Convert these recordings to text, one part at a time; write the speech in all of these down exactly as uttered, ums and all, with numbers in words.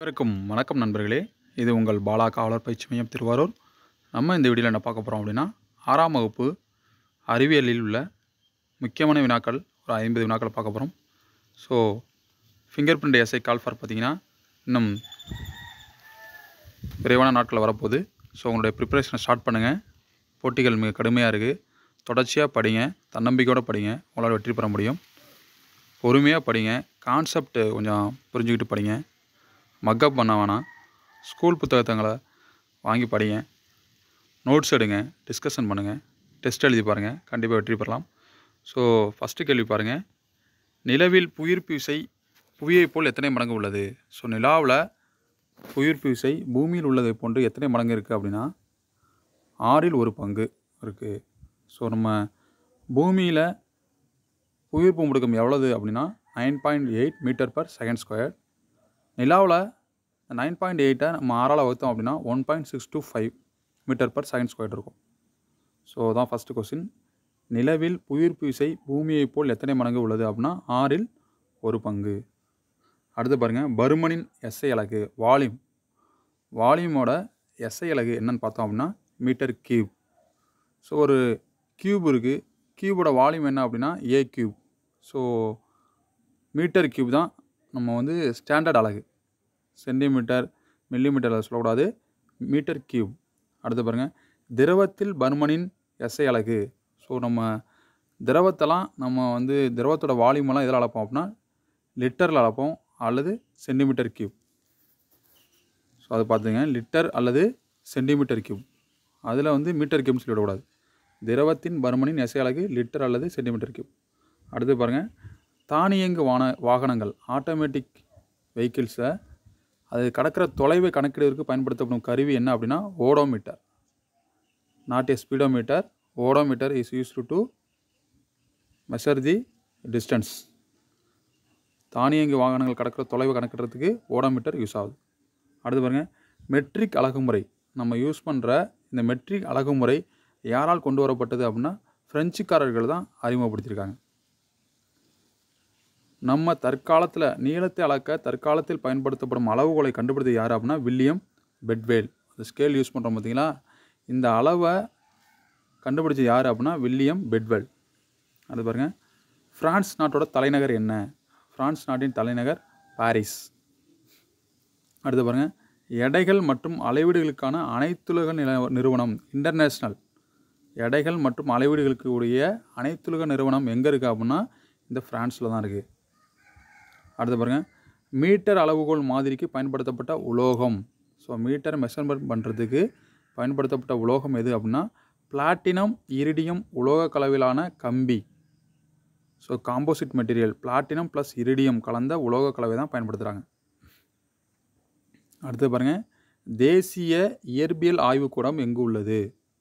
அனைவருக்கும் வணக்கம் நண்பர்களே. இது உங்கள் பாலா காவலர் பயிற்சி மையம் திருவாரூர். நம்ம இந்த வீடியோவில் என்ன பார்க்க போகிறோம் அப்படின்னா, ஆறாம் வகுப்பு அறிவியலில் உள்ள முக்கியமான வினாக்கள் ஒரு ஐம்பது வினாக்களை பார்க்க போகிறோம். So fingerprint SI call for பார்த்தீங்கன்னா இன்னும் விரைவான நாட்கள் வரப்போகுது. ஸோ உங்களுடைய ப்ரிப்பரேஷனை ஸ்டார்ட் பண்ணுங்கள். போட்டிகள் மிக கடுமையாக இருக்குது. தொடர்ச்சியாக படிங்க, தன்னம்பிக்கையோடு படிங்க, உங்களால் வெற்றி பெற முடியும். பொறுமையாக படிங்க, கான்செப்ட் கொஞ்சம் புரிஞ்சுக்கிட்டு படிங்க. மக்கப் பண்ண வேணாம். ஸ்கூல் புத்தகத்தங்களை வாங்கி படிங்க, நோட்ஸ் எடுங்க, டிஸ்கஷன் பண்ணுங்கள், டெஸ்ட் எழுதி பாருங்கள், கண்டிப்பாக வெற்றி பெறலாம். ஸோ ஃபஸ்ட்டு கேள்வி பாருங்கள். நிலவில் புவியீர்ப்பு விசை புவியைப் போல் எத்தனை மடங்கு உள்ளது? ஸோ நிலாவில் புவியீர்ப்பு விசை பூமியில் உள்ளதை போன்று எத்தனை மடங்கு இருக்குது அப்படின்னா ஆறில் ஒரு பங்கு இருக்குது. ஸோ நம்ம பூமியில் புவியீர்ப்பு முடுக்கம் எவ்வளவு அப்படின்னா nine point eight metre per second square. நிலாவில் நைன் பாயிண்ட் எயிட்டை நம்ம ஆறால் வகுத்தோம் அப்படின்னா one point six two five metre per second square இருக்கும். ஸோ தான் ஃபஸ்ட்டு கொஸ்டின். நிலவில் புவியீர்ப்பு விசை பூமியை போல் எத்தனை மடங்கு உள்ளது அப்படின்னா ஆறில் ஒரு பங்கு. அடுத்து பாருங்கள், பருமனின் எஸ்ஐ அலகு வால்யூம். வால்யூமோட எஸ்ஐ அலகு என்னென்னு பார்த்தோம் அப்படின்னா மீட்டர் கியூப். ஸோ ஒரு கியூப் இருக்குது, கியூபோட வால்யூம் என்ன அப்படின்னா A cube. So metre cube தான் நம்ம வந்து ஸ்டாண்டர்ட் அலகு. சென்டிமீட்டர் மில்லிமீட்டரில் சொல்லக்கூடாது, மீட்டர் கியூப். அடுத்து பாருங்கள், திரவத்தில் பருமனின் எஸ்ஐ அலகு. ஸோ நம்ம திரவத்தெல்லாம் நம்ம வந்து திரவத்தோட வால்யூமெல்லாம் எதில் அளப்போம் அப்படின்னா லிட்டரில் அளப்போம் அல்லது சென்டிமீட்டர் கியூப். ஸோ அது பார்த்துங்க, லிட்டர் அல்லது சென்டிமீட்டர் கியூப். அதில் வந்து மீட்டர் கியூப்னு சொல்லிவிடக்கூடாது. திரவத்தின் பருமனின் எஸ்ஐ அலகு லிட்டர் அல்லது சென்டிமீட்டர் கியூப். அடுத்து பாருங்கள், தானியங்கு வான வாகனங்கள் ஆட்டோமேட்டிக் வெஹிக்கிள்ஸை அது கடக்கிற தொலைவை கணக்கிடுவதற்கு பயன்படுத்தப்படும் கருவி என்ன அப்படின்னா odometer. Not a speedometer. Odometer is used to measure the distance. தானியங்கு வாகனங்கள் கடக்கிற தொலைவை கணக்கிடுறதுக்கு ஓடோமீட்டர் யூஸ் ஆகுது. அடுத்து பாருங்கள், மெட்ரிக் அலகுமுறை. நம்ம யூஸ் பண்ணுற இந்த மெட்ரிக் அலகுமுறை யாரால் கொண்டு வரப்பட்டது அப்படின்னா ஃப்ரெஞ்சுக்காரர்கள் தான் அறிமுகப்படுத்தியிருக்காங்க. நம்ம தற்காலத்தில் நீளத்தை அளக்க தற்காலத்தில் பயன்படுத்தப்படும் அளவுகோலை கண்டுபிடித்தது யார் அப்படின்னா வில்லியம் பெட்வேல். அந்த ஸ்கேல் யூஸ் பண்ணுறோம் பார்த்தீங்களா, இந்த அளவை கண்டுபிடிச்சது யார் அப்படின்னா வில்லியம் பெட்வேல். அது பாருங்கள், ஃப்ரான்ஸ் நாட்டோட தலைநகர் என்ன? ஃப்ரான்ஸ் நாட்டின் தலைநகர் பாரிஸ். அடுத்து பாருங்கள், எடைகள் மற்றும் அளவீடுகளுக்கான அனைத்துலக நில நிறுவனம் இன்டர்நேஷ்னல். எடைகள் மற்றும் அளவீடுகளுக்கு உடைய அனைத்துலக நிறுவனம் எங்கே இருக்குது அப்படின்னா இந்த ஃப்ரான்ஸில் தான் இருக்குது. அடுத்து பாருங்கள், மீட்டர் அளவுகோல் மாதிரிக்கு பயன்படுத்தப்பட்ட உலோகம். ஸோ மீட்டர் மெஷர்மெண்ட் பண்ணுறதுக்கு பயன்படுத்தப்பட்ட உலோகம் எது அப்படின்னா பிளாட்டினம் இரிடியம் உலோக கலவையிலான கம்பி. So composite material platinum plus iridium கலந்த உலோக கலவை தான் பயன்படுத்துகிறாங்க. அடுத்து பாருங்கள், தேசிய இயற்பியல் ஆய்வுக்கூடம் எங்கு உள்ளது?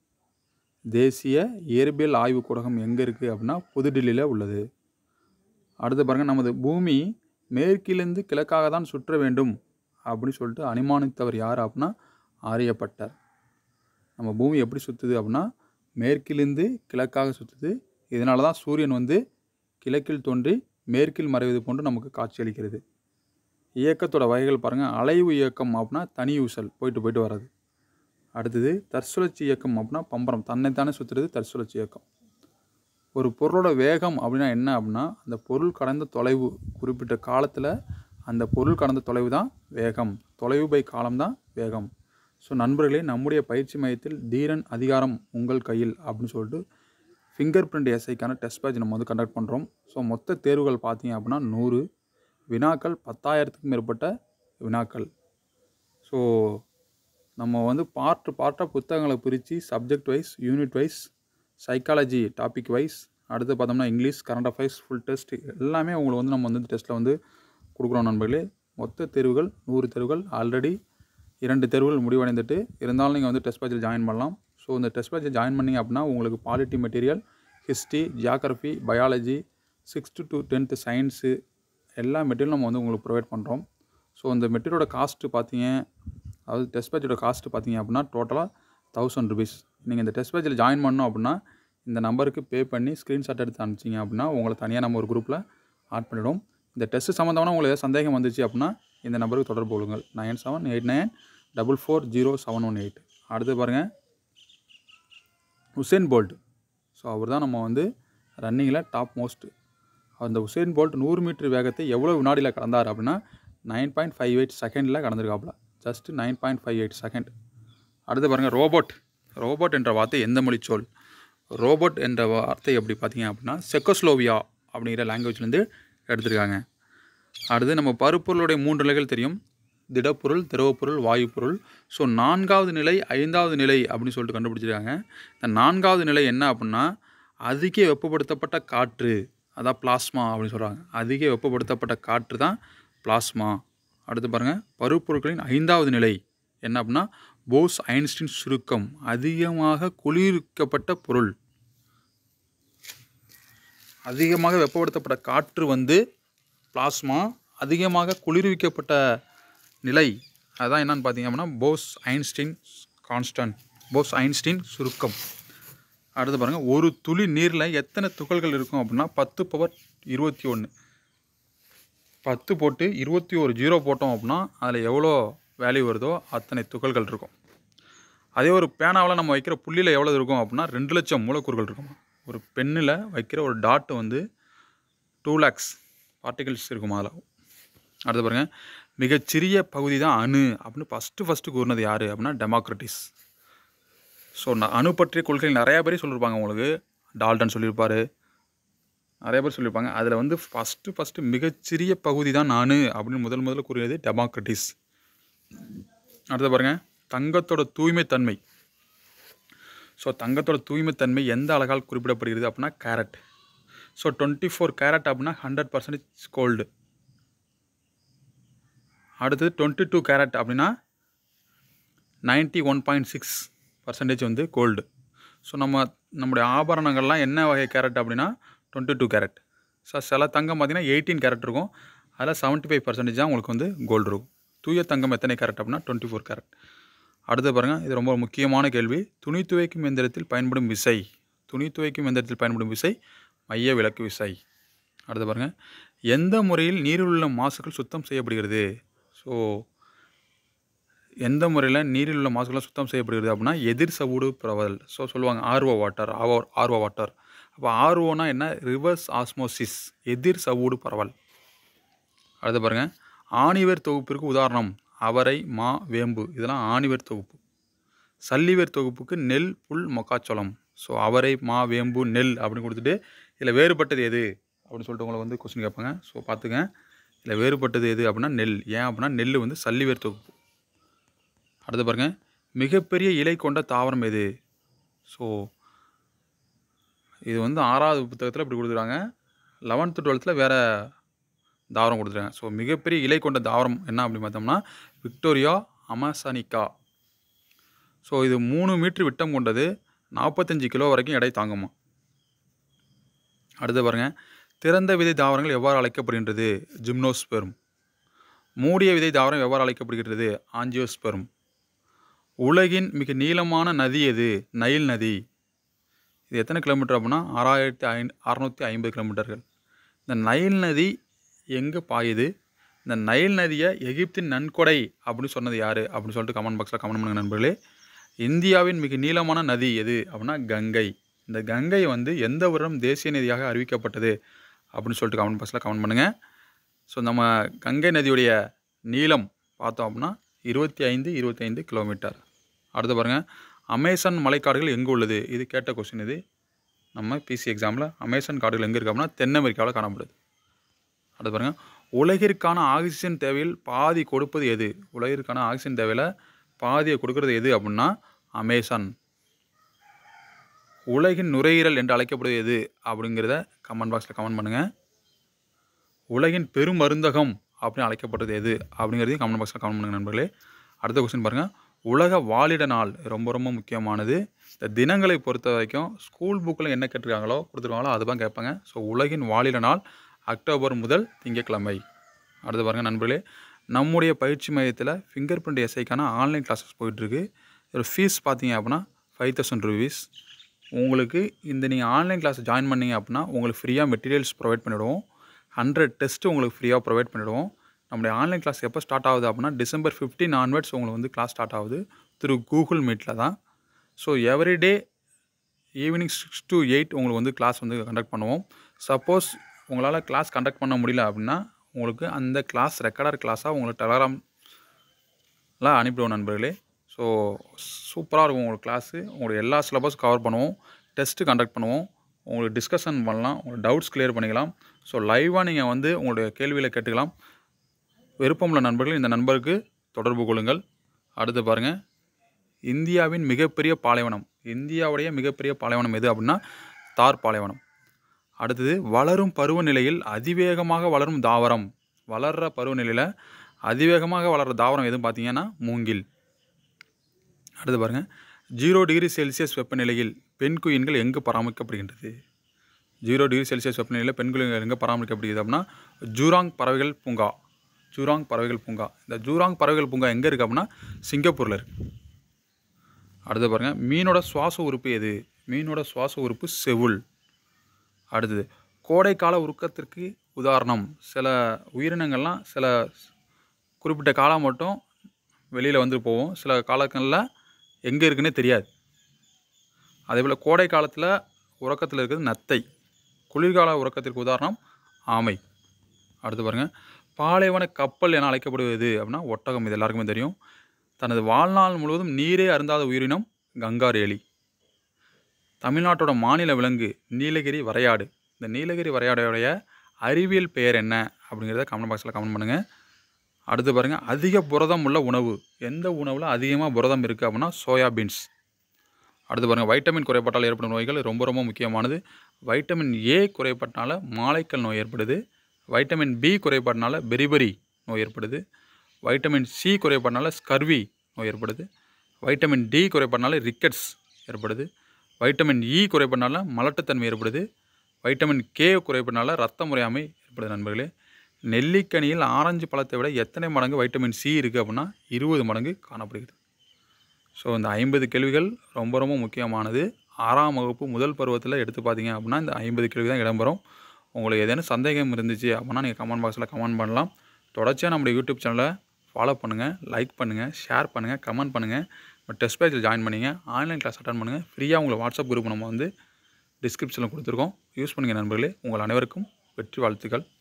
தேசிய இயற்பியல் ஆய்வுக்கூடம் எங்கே இருக்குது அப்படின்னா புதுடில்லியில் உள்ளது. அடுத்து பாருங்கள், நமது பூமி மேற்கிலிருந்து கிழக்காக தான் சுற்ற வேண்டும் அப்படின்னு சொல்லிட்டு அனுமானித்தவர் யார் அப்படின்னா ஆரியப்பட்டர். நம்ம பூமி எப்படி சுற்றுது அப்படின்னா மேற்கிலிருந்து கிழக்காக சுற்றுது. இதனால தான் சூரியன் வந்து கிழக்கில் தோன்றி மேற்கில் மறைவது போன்று நமக்கு காட்சியளிக்கிறது. இயக்கத்தோட வகைகள் பாருங்கள், அலைவு இயக்கம் அப்படின்னா தனி ஊசல் போயிட்டு போயிட்டு வர்றது. அடுத்தது தற்சுழற்சி இயக்கம் அப்படின்னா பம்பரம் தன்னைத்தானே சுற்றுறது தற்சுழற்சி இயக்கம். ஒரு பொருளோட வேகம் அப்படின்னா என்ன அப்படின்னா அந்த பொருள் கடந்த தொலைவு, குறிப்பிட்ட காலத்தில் அந்த பொருள் கடந்த தொலைவு தான் வேகம். தொலைவு பை காலம் தான் வேகம். ஸோ நண்பர்களே, நம்முடைய பயிற்சி மையத்தில் தீரன் அதிகாரம் உங்கள் கையில் அப்படின்னு சொல்லிட்டு ஃபிங்கர் பிரிண்ட் எஸ்ஐக்கான டெஸ்ட் பேட்ச் நம்ம வந்து கண்டக்ட் பண்ணுறோம். ஸோ மொத்த தேர்வுகள் பார்த்தீங்க அப்படின்னா நூறு வினாக்கள், பத்தாயிரத்துக்கும் மேற்பட்ட வினாக்கள். ஸோ நம்ம வந்து பார்ட் பார்ட்டாக புத்தகங்களை பிரித்து subject wise, unit wise, psychology topic wise, அடுத்து பார்த்தோம்னா English, current affairs, full test எல்லாமே உங்களுக்கு வந்து நம்ம வந்து டெஸ்ட்டில் வந்து கொடுக்குறோம் நண்பர்களே. மொத்த தேர்வுகள் நூறு தேர்வுகள். ஆல்ரெடி இரண்டு தேர்வுகள் முடிவடைந்துட்டு இருந்தாலும் நீங்கள் வந்து டெஸ்ட் பேட்சில் ஜாயின் பண்ணலாம். ஸோ இந்த டெஸ்ட் பேட்சில் ஜாயின் பண்ணிங்க அப்படின்னா உங்களுக்கு polity material, history, geography, biology, sixth to tenth science எல்லா மெட்டீரியலும் நம்ம வந்து உங்களுக்கு ப்ரொவைட் பண்ணுறோம். ஸோ இந்த மெட்டீரியலோட காஸ்ட்டு பார்த்தீங்க, அதாவது டெஸ்ட் பேட்சோட காஸ்ட்டு பார்த்தீங்க அப்படின்னா டோட்டலாக தௌசண்ட் ருபீஸ். நீங்கள் இந்த டெஸ்ட் பேட்சில் ஜாயின் பண்ணோம் அப்படின்னா இந்த நம்பருக்கு பே பண்ணி ஸ்க்ரீன்ஷாட் எடுத்து அனுப்பிச்சிங்க அப்படின்னா உங்களை தனியாக நம்ம ஒரு குரூப்பில் ஆட் பண்ணிவிடும். இந்த டெஸ்ட் சம்மந்தமான உங்களுக்கு ஏதாவது சந்தேகம் வந்துச்சு அப்படின்னா இந்த நம்பருக்கு தொடர்பு கொள்ளுங்கள். Nine seven eight nine double four zero seven one eight. அடுத்து பாருங்கள், உசேன் போல்ட். ஸோ அவர் தான் நம்ம வந்து ரன்னிங்கில் டாப் மோஸ்ட்டு. அந்த உசேன் போல்ட் நூறு மீட்டர் வேகத்தை எவ்வளோ வினாடியில் கடந்தார் அப்படின்னா நைன் பாயிண்ட் ஃபைவ் எயிட் செகண்டில் கடந்திருக்காப்புல. Just nine point five eight second. அடுத்து பாருங்கள், ரோபோட். ரோபோட் என்ற வார்த்தை எந்த மொழி சொல்? ரோபோட் என்ற வார்த்தை எப்படி பார்த்தீங்க அப்படின்னா செக்கோஸ்லோவியா அப்படிங்கிற லாங்குவேஜ்லேருந்து எடுத்திருக்காங்க. அடுத்து நம்ம பருப்பொருளுடைய மூன்று நிலைகள் தெரியும். திடப்பொருள், திரவப்பொருள், வாயு பொருள். ஸோ நான்காவது நிலை, ஐந்தாவது நிலை அப்படின்னு சொல்லிட்டு கண்டுபிடிச்சிருக்காங்க. இந்த நான்காவது நிலை என்ன அப்படின்னா அதிக வெப்பப்படுத்தப்பட்ட காற்று, அதான் பிளாஸ்மா அப்படின்னு சொல்கிறாங்க. அதிக வெப்பப்படுத்தப்பட்ட காற்று தான் பிளாஸ்மா. அடுத்து பாருங்கள், பருப்பொருட்களின் ஐந்தாவது நிலை என்ன அப்படின்னா போஸ் ஐன்ஸ்டீன் சுருக்கம், அதிகமாக குளிர்விக்கப்பட்ட பொருள். அதிகமாக வெப்பப்படுத்தப்பட்ட காற்று வந்து பிளாஸ்மா, அதிகமாக குளிர்விக்கப்பட்ட நிலை அதுதான் என்னன்னு பார்த்தீங்க அப்படின்னா Bose Einstein constant, Bose Einstein சுருக்கம். அடுத்து பாருங்கள், ஒரு துளி நீரில் எத்தனை துகள்கள் இருக்கும் அப்படின்னா பத்து பவர் இருபத்தி ஒன்று. பத்து போட்டு இருபத்தி ஒரு ஜீரோ போட்டோம் அப்படின்னா அதில் எவ்வளோ வேல்யூ வருதோ அத்தனை துகள்கள் இருக்கும். அதே ஒரு பேனாவில் நம்ம வைக்கிற புள்ளியில் எவ்வளோ இருக்கும் அப்படின்னா ரெண்டு லட்சம் மூலக்கூறுகள் இருக்குமா. ஒரு பெண்ணில் வைக்கிற ஒரு டாட்டு வந்து டூ லேக்ஸ் பார்ட்டிகல்ஸ் இருக்குமா அதில். அடுத்து பாருங்கள், மிகச்சிறிய பகுதி தான் அணு அப்படின்னு ஃபஸ்ட்டு ஃபஸ்ட்டு கூறினது யார் அப்படின்னா டெமோக்ரட்டிஸ். ஸோ நான் அணு பற்றிய கொள்கைகள் நிறையா பேரே சொல்லியிருப்பாங்க. உங்களுக்கு டால்டன் சொல்லியிருப்பார், நிறைய பேர் சொல்லியிருப்பாங்க. அதில் வந்து ஃபஸ்ட்டு ஃபஸ்ட்டு மிகச்சிறிய பகுதி தான் அணு அப்படின்னு முதல் முதல்ல கூறியது டெமோக்ரட்டிஸ். அடுத்து பாருங்கள், தங்கத்தோட தூய்மை தன்மை. ஸோ தங்கத்தோட தூய்மை தன்மை எந்த அழகால் குறிப்பிடப்படுகிறது அப்படின்னா carat. So twenty four carat அப்படின்னா ஹண்ட்ரட் பர்சன்டேஜ் கோல்டு. அடுத்தது டுவெண்ட்டி டூ கேரட் அப்படின்னா ninety one point six percentage வந்து கோல்டு. ஸோ நம்ம நம்முடைய ஆபரணங்கள்லாம் என்ன வகை கேரட் அப்படின்னா டுவெண்ட்டி டூ கேரட். ஸோ சில தங்கம் பார்த்திங்கன்னா எயிட்டீன் கேரட் இருக்கும், அதில் செவன்ட்டி ஃபைவ் பர்சன்டேஜ் தான் உங்களுக்கு வந்து கோல்டு இருக்கும். தூய தங்கம் எத்தனை கேரட் அப்படின்னா டுவெண்ட்டி ஃபோர் கேரட். அடுத்து பாருங்கள், இது ரொம்ப முக்கியமான கேள்வி. துணி துவைக்கும் எந்திரத்தில் பயன்படும் விசை. துணி துவைக்கும் எந்திரத்தில் பயன்படும் விசை மைய விலக்கு விசை. அடுத்து பாருங்கள், எந்த முறையில் நீரில் உள்ள மாசுகள் சுத்தம் செய்யப்படுகிறது? ஸோ எந்த முறையில் நீரில் உள்ள மாசுகளாக சுத்தம் செய்யப்படுகிறது அப்படின்னா எதிர் சவுடு பரவல். ஸோ சொல்லுவாங்க ஆர்ஓ வாட்டர், ஆவோ ஆர்ஓ வாட்டர். அப்போ ஆர்ஓனா என்ன? ரிவர்ஸ் ஆஸ்மோசிஸ், எதிர் சவுடு பரவல். அடுத்து பாருங்கள், ஆணிவேர் தொகுப்பிற்கு உதாரணம் அவரை, மா, வேம்பு. இதெல்லாம் ஆணிவேர் தொகுப்பு. சல்லிவேர் தொகுப்புக்கு நெல், புல், மக்காச்சோளம். ஸோ அவரை, மா, வேம்பு, நெல் அப்படின்னு கொடுத்துட்டு இதில் வேறுபட்டது எது அப்படின்னு சொல்லிட்டு உங்களை வந்து கொஸ்டின் கேட்பாங்க. ஸோ பார்த்துங்க, இதில் வேறுபட்டது எது அப்படின்னா நெல். ஏன் அப்படின்னா நெல் வந்து சல்லிவேர் தொகுப்பு. அடுத்து பாருங்கள், மிகப்பெரிய இலை கொண்ட தாவரம் எது? ஸோ இது வந்து ஆறாவது புத்தகத்தில் இப்படி கொடுத்துருக்காங்க, லெவன்த்து டுவெல்த்தில் வேறு தாவரம் கொடுத்துருக்காங்க. ஸோ மிகப்பெரிய இலை கொண்ட தாவரம் என்ன அப்படின்னு பார்த்தோம்னா விக்டோரியா அமசானிக்கா. ஸோ இது மூணு மீட்ரு விட்டம் கொண்டது, நாற்பத்தஞ்சு கிலோ வரைக்கும் எடை தாங்குமா. அடுத்து பாருங்கள், திறந்த விதை தாவரங்கள் எவ்வாறு அழைக்கப்படுகின்றது? ஜிம்னோஸ்பெர்ம். மூடிய விதை தாவரம் எவ்வாறு அழைக்கப்படுகிறது? ஆஞ்சியோஸ்பெர்ம். உலகின் மிக நீளமான நதி எது? நைல் நதி. இது எத்தனை கிலோமீட்டர் அப்படின்னா ஆறாயிரத்தி ஐ அறநூற்றி ஐம்பது கிலோமீட்டர்கள். இந்த நைல் நதி எங்கே பாயுது? இந்த நைல் நதியை எகிப்தின் நன்கொடை அப்படின்னு சொன்னது யார் அப்படின்னு சொல்லிட்டு கமெண்ட் பாக்ஸில் கமெண்ட் பண்ணுங்க நண்பர்களே. இந்தியாவின் மிக நீளமான நதி எது அப்படின்னா கங்கை. இந்த கங்கை வந்து எந்த வருடம் தேசிய நதியாக அறிவிக்கப்பட்டது அப்படின்னு சொல்லிட்டு கமெண்ட் பாக்ஸில் கமெண்ட் பண்ணுங்கள். ஸோ நம்ம கங்கை நதியுடைய நீளம் பார்த்தோம் அப்படின்னா இருபத்தி ஐந்து இருபத்தி ஐந்து கிலோமீட்டர். அடுத்து பாருங்கள், அமேசான் மலைக்காடுகள் எங்கே உள்ளது? இது கேட்ட கொஸ்டின். இது நம்ம பிசி எக்ஸாமில் அமேசான் காடுகள் எங்கே இருக்குது அப்படின்னா தென் அமெரிக்காவில் காணப்படுது. அடுத்து பாருங்கள், உலகிற்கான ஆக்சிஜன் தேவையில் பாதி கொடுப்பது எது? உலகிற்கான ஆக்சிஜன் தேவையில் பாதியை கொடுக்கறது எது அப்படின்னா அமேசான். உலகின் நுரையீரல் என்று அழைக்கப்படுவது எது அப்படிங்கிறத கமெண்ட் பாக்ஸில் கமெண்ட் பண்ணுங்கள். உலகின் பெருமருந்தகம் அப்படின்னு அழைக்கப்படுறது எது அப்படிங்கிறதையும் கமெண்ட் பாக்ஸில் கமெண்ட் பண்ணுங்கள் நண்பர்களே. அடுத்த கொஸ்டின் பாருங்கள், உலக வாழிட நாள் ரொம்ப ரொம்ப முக்கியமானது. இந்த தினங்களை பொறுத்த வரைக்கும் ஸ்கூல் புக்கில் என்ன கேட்டிருக்காங்களோ கொடுத்துருக்காங்களோ அதுதான் கேட்பாங்க. ஸோ உலகின் வாழிட நாள் அக்டோபர் முதல் திங்கட்கிழமை. அடுத்து பாருங்கள் நண்பர்களே, நம்முடைய பயிற்சி மையத்தில் ஃபிங்கர் பிரிண்ட் எஸ்ஐக்கான ஆன்லைன் கிளாஸஸ் போயிட்டுருக்கு. இதோட ஃபீஸ் பார்த்தீங்க அப்படின்னா ஃபைவ் தௌசண்ட் ருபீஸ். உங்களுக்கு இந்த நீங்கள் ஆன்லைன் கிளாஸ் ஜாயின் பண்ணிங்க அப்படின்னா உங்களுக்கு ஃப்ரீயாக மெட்டீரியல்ஸ் ப்ரொவைட் பண்ணிவிடுவோம். ஹண்ட்ரட் டெஸ்ட்டு உங்களுக்கு ஃப்ரீயாக ப்ரொவைட் பண்ணிவிடுவோம். நம்முடைய ஆன்லைன் கிளாஸ் எப்போ ஸ்டார்ட் ஆகுது அப்படின்னா டிசம்பர் ஃபிஃப்டீன் ஆன்வர்ட்ஸ் உங்களுக்கு வந்து கிளாஸ் ஸ்டார்ட் ஆகுது த்ரூ கூகுள் மீட்டில் தான். So everyday evening six to eight உங்களுக்கு வந்து கிளாஸ் வந்து கண்டக்ட் பண்ணுவோம். சப்போஸ் உங்களால் கிளாஸ் கண்டக்ட் பண்ண முடியல அப்படின்னா உங்களுக்கு அந்த கிளாஸ் ரெக்கார்டர் கிளாஸாக உங்களுக்கு டெலகிராமில் அனுப்பிடுவோம் நண்பர்களே. ஸோ சூப்பராக இருக்கும் உங்களுக்கு கிளாஸு. உங்களுக்கு எல்லா சிலபஸ் கவர் பண்ணுவோம், டெஸ்ட்டு கண்டக்ட் பண்ணுவோம், உங்களுக்கு டிஸ்கஷன் பண்ணலாம், உங்களுக்கு டவுட்ஸ் கிளியர் பண்ணிக்கலாம். ஸோ லைவாக நீங்கள் வந்து உங்களுடைய கேள்வியில் கேட்டுக்கலாம். விருப்பமுள்ள நண்பர்கள் இந்த நண்பருக்கு தொடர்பு கொள்ளுங்கள். அடுத்து பாருங்கள், இந்தியாவின் மிகப்பெரிய பாலைவனம். இந்தியாவுடைய மிகப்பெரிய பாலைவனம் எது அப்படின்னா தார் பாலைவனம். அடுத்தது வளரும் பருவநிலையில் அதிவேகமாக வளரும் தாவரம். வளர்கிற பருவநிலையில் அதிவேகமாக வளர்கிற தாவரம் எதுவும் பார்த்தீங்கன்னா மூங்கில். அடுத்து பாருங்கள், ஜீரோ டிகிரி செல்சியஸ் வெப்பநிலையில் பெண் குயின்கள் எங்கு பராமரிக்கப்படுகின்றது? ஜீரோ டிகிரி செல்சியஸ் வெப்பநிலையில் பெண் குயின்கள் எங்கே பராமரிக்கப்படுகிறது அப்படின்னா ஜூராங் பறவைகள் பூங்கா. ஜூராங் பறவைகள் பூங்கா. இந்த ஜூராங் பறவைகள் பூங்கா எங்கே இருக்குது அப்படின்னா சிங்கப்பூரில் இருக்குது. அடுத்து பாருங்கள், மீனோட சுவாச உறுப்பு எது? மீனோட சுவாச உறுப்பு செவுள். அடுத்தது கோடைக்கால உருக்கத்திற்கு உதாரணம். சில உயிரினங்கள்லாம் சில குறிப்பிட்ட காலம் மட்டும் வெளியில் வந்து போவோம், சில காலங்களில் எங்கே இருக்குன்னே தெரியாது. அதேபோல் கோடை காலத்தில் உறக்கத்தில் இருக்கிறது நத்தை. குளிர்கால உறக்கத்திற்கு உதாரணம் ஆமை. அடுத்து பாருங்கள், பாலைவன கப்பல் என அழைக்கப்படுவது அப்படின்னா ஒட்டகம். இது எல்லாருக்குமே தெரியும். தனது வாழ்நாள் முழுவதும் நீரே அருந்தாத உயிரினம் கங்காரு எலி. தமிழ்நாட்டோட மாநில விலங்கு நீலகிரி வரையாடு. இந்த நீலகிரி வரையாடையுடைய அறிவியல் பெயர் என்ன அப்படிங்கிறத கமெண்ட் பாக்ஸில் கமெண்ட் பண்ணுங்கள். அடுத்து பாருங்கள், அதிக புரதம் உள்ள உணவு. எந்த உணவில் அதிகமாக புரதம் இருக்குது அப்படின்னா சோயாபீன்ஸ். அடுத்து பாருங்கள், வைட்டமின் குறைபாட்டால் ஏற்படும் நோய்கள் ரொம்ப ரொம்ப முக்கியமானது. வைட்டமின் ஏ குறைபாட்டினால மாலைக்கல் நோய் ஏற்படுது. வைட்டமின் பி குறைபாட்டினால பெரிபெரி நோய் ஏற்படுது. வைட்டமின் சி குறைபாட்டினால ஸ்கர்வி நோய் ஏற்படுது. வைட்டமின் டி குறைபாட்டினால ரிக்கெட்ஸ் ஏற்படுது. வைட்டமின் இ குறைபாட்டினால மலட்டுத்தன்மை ஏற்படுது. வைட்டமின் கே குறைபாட்டினால ரத்த முறையாமை ஏற்படுது. நண்பர்களே, நெல்லிக்கனியில் ஆரஞ்சு பழத்தை விட எத்தனை மடங்கு வைட்டமின் சி இருக்குது அப்படின்னா இருபது மடங்கு காணப்படுகிறது. ஸோ இந்த ஐம்பது கேள்விகள் ரொம்ப ரொம்ப முக்கியமானது. ஆறாம் வகுப்பு முதல் பருவத்தில் எடுத்து பார்த்தீங்க அப்படின்னா இந்த ஐம்பது கேள்வி தான் இடம்பெறும். உங்களுக்கு ஏதேனும் சந்தேகம் இருந்துச்சு அப்படின்னா நீங்கள் கமெண்ட் பாக்ஸில் கமெண்ட் பண்ணலாம். தொடர்ச்சியாக நம்முடைய யூடியூப் சேனலை ஃபாலோ பண்ணுங்கள், லைக் பண்ணுங்கள், ஷேர் பண்ணுங்கள், கமெண்ட் பண்ணுங்கள். இப்போ டெஸ்ட் பேஜில் ஜாயின் பண்ணிங்க, ஆன்லைன் கிளாஸ் அட்டன் பண்ணுங்கள். ஃப்ரீயாக உங்களை வாட்ஸ்அப் குரூப் நம்ம வந்து டிஸ்கிரிப்ஷனில் கொடுத்துருக்கோம். யூஸ் பண்ணுங்கள் நண்பர்களே. உங்கள் அனைவருக்கும் வெற்றி வாழ்த்துக்கள்.